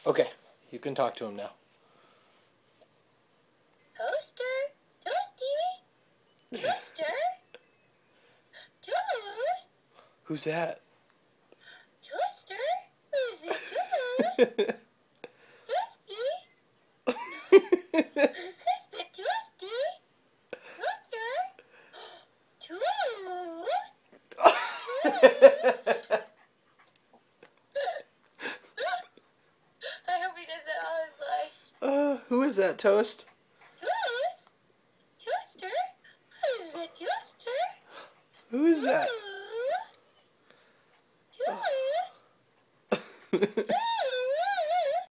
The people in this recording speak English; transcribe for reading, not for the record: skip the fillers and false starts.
Okay, you can talk to him now. Toaster? Toasty? Toaster? Toast? Who's that? Toaster? Who's it? Toast? Toasty? Who's the toasty? Toaster? Toast? Toast? I hope he does that all his life. Who is that, Toast? Toast? Toaster? Who's the toaster? Who is that? Toast? Toast?